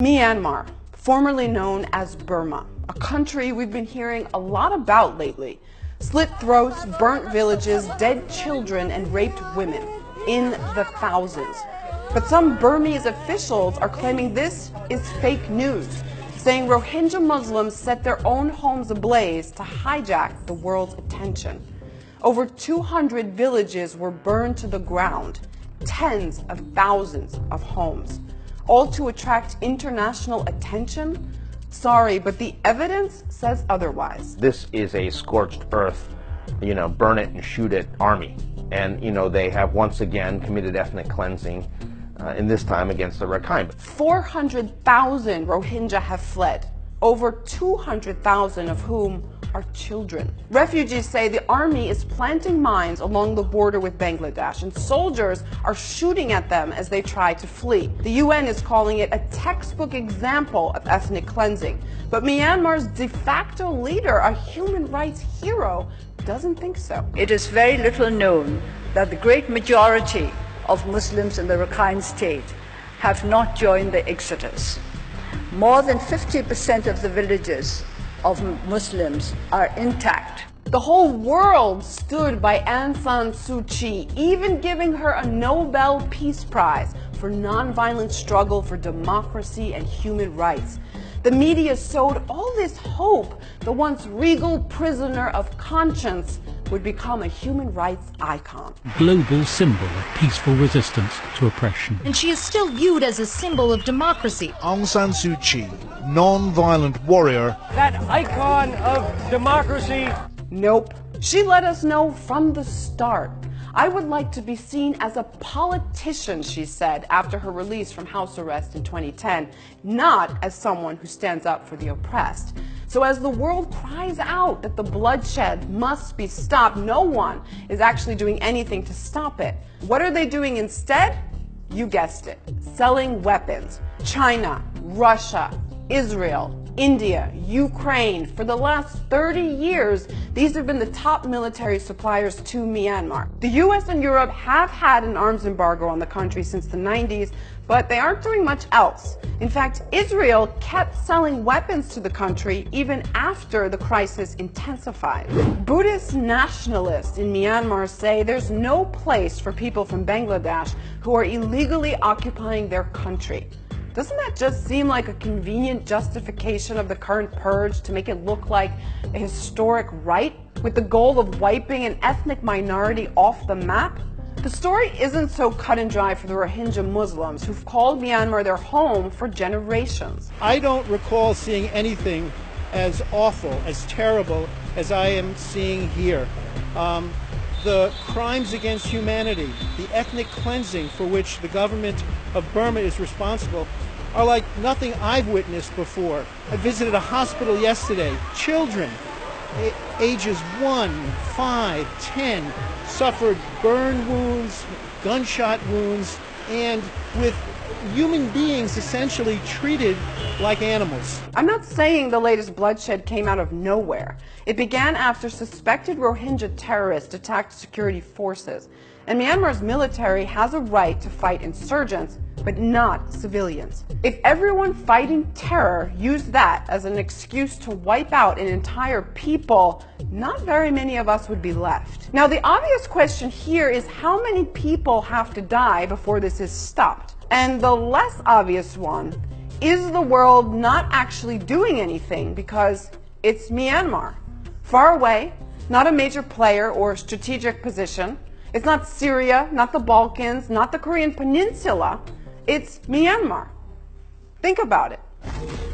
Myanmar, formerly known as Burma, a country we've been hearing a lot about lately. Slit throats, burnt villages, dead children, and raped women in the thousands. But some Burmese officials are claiming this is fake news, saying Rohingya Muslims set their own homes ablaze to hijack the world's attention. Over 200 villages were burned to the ground, tens of thousands of homes, all to attract international attention? Sorry, but the evidence says otherwise. This is a scorched earth, burn it and shoot it army. And, they have once again committed ethnic cleansing, in this time against the Rakhine. 400,000 Rohingya have fled, over 200,000 of whom are children. Refugees say the army is planting mines along the border with Bangladesh, and soldiers are shooting at them as they try to flee. The UN is calling it a textbook example of ethnic cleansing. But Myanmar's de facto leader, a human rights hero, doesn't think so. It is very little known that the great majority of Muslims in the Rakhine state have not joined the exodus. More than 50% of the villages of Muslims are intact. The whole world stood by Aung San Suu Kyi, even giving her a Nobel Peace Prize for nonviolent struggle for democracy and human rights. The media sowed all this hope the once regal prisoner of conscience would become a human rights icon. Global symbol of peaceful resistance to oppression. And she is still viewed as a symbol of democracy. Aung San Suu Kyi, non-violent warrior. That icon of democracy. Nope. She let us know from the start. I would like to be seen as a politician, she said after her release from house arrest in 2010, not as someone who stands up for the oppressed. So as the world cries out that the bloodshed must be stopped, no one is actually doing anything to stop it. What are they doing instead? You guessed it, selling weapons. China, Russia, Israel, India, Ukraine. For the last 30 years, these have been the top military suppliers to Myanmar. The US and Europe have had an arms embargo on the country since the 90s, but they aren't doing much else. In fact, Israel kept selling weapons to the country even after the crisis intensified. Buddhist nationalists in Myanmar say there's no place for people from Bangladesh who are illegally occupying their country. Doesn't that just seem like a convenient justification of the current purge to make it look like a historic right, with the goal of wiping an ethnic minority off the map? The story isn't so cut and dry for the Rohingya Muslims who've called Myanmar their home for generations. I don't recall seeing anything as awful, as terrible as I am seeing here. The crimes against humanity, the ethnic cleansing for which the government of Burma is responsible, are like nothing I've witnessed before. I visited a hospital yesterday. Children, ages 1, 5, 10, suffered burn wounds, gunshot wounds, and with human beings essentially treated like animals. I'm not saying the latest bloodshed came out of nowhere. It began after suspected Rohingya terrorists attacked security forces. And Myanmar's military has a right to fight insurgents, but not civilians. If everyone fighting terror used that as an excuse to wipe out an entire people, not very many of us would be left. Now, the obvious question here is how many people have to die before this is stopped? And the less obvious one, is the world not actually doing anything because it's Myanmar? Far away, not a major player or strategic position. It's not Syria, not the Balkans, not the Korean Peninsula. It's Myanmar. Think about it.